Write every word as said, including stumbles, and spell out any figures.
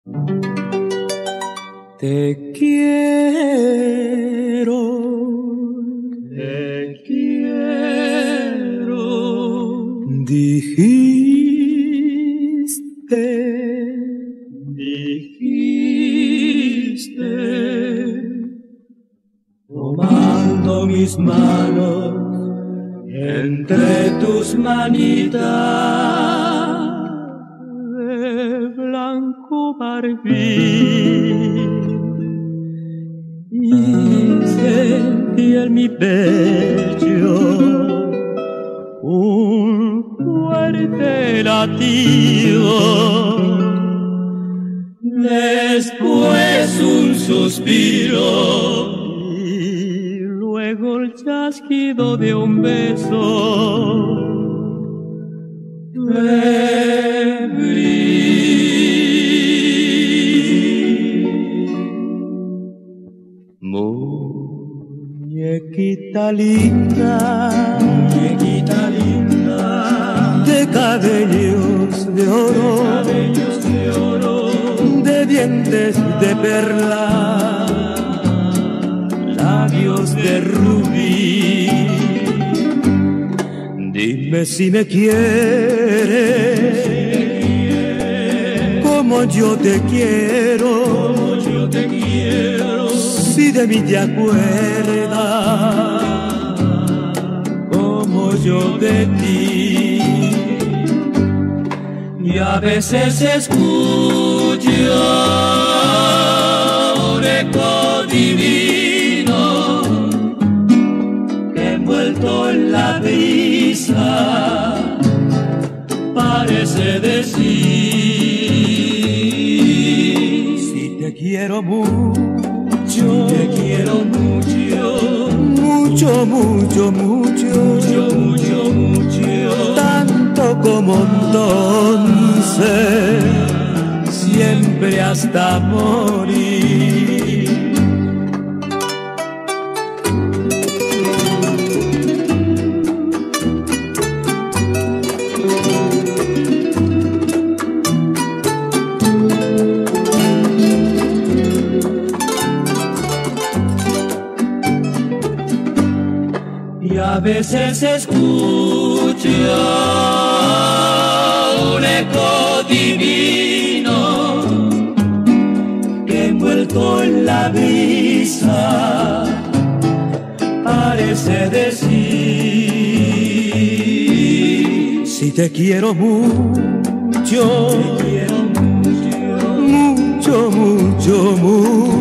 Te quiero, te quiero, dijiste, dijiste, tomando mis manos entre tus manitas de blanco barbín. Y sentí en mi pecho un fuerte latido, después un suspiro y luego el chasquido de un beso febril. Muñequita linda, muñequita linda, de cabellos de oro, de cabellos de oro, de dientes de perla, labios de rubí. Dime si me quieres, como yo te quiero, como yo te quiero. Si de mí te acuerdas, como yo de ti. Y a veces escucho un eco divino que envuelto en la brisa parece decir: si te quiero mucho, te quiero mucho, mucho, mucho, mucho, mucho, mucho, mucho, tanto como entonces, siempre hasta morir. Y a veces escucho un eco divino que envuelto en la brisa parece decir: si te quiero mucho, te quiero mucho, mucho, mucho, mucho.